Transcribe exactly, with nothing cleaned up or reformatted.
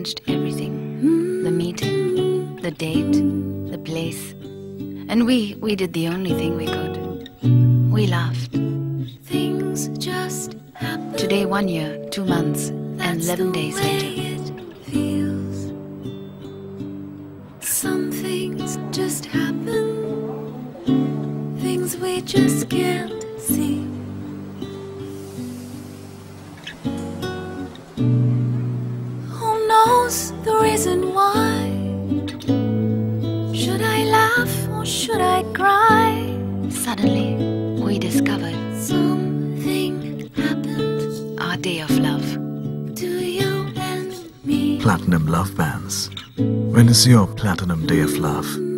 arranged everything. The meeting, the date, the place. And we, we did the only thing we could. We laughed. Things just happen. Today, one year, two months, and eleven days later. It feels. Some things just happen. Things we just can't see. Who knows the reason why? Should I laugh or should I cry? Suddenly, we discovered something happened. Our day of love. To you and me. Platinum Love Bands. When is your platinum day of love?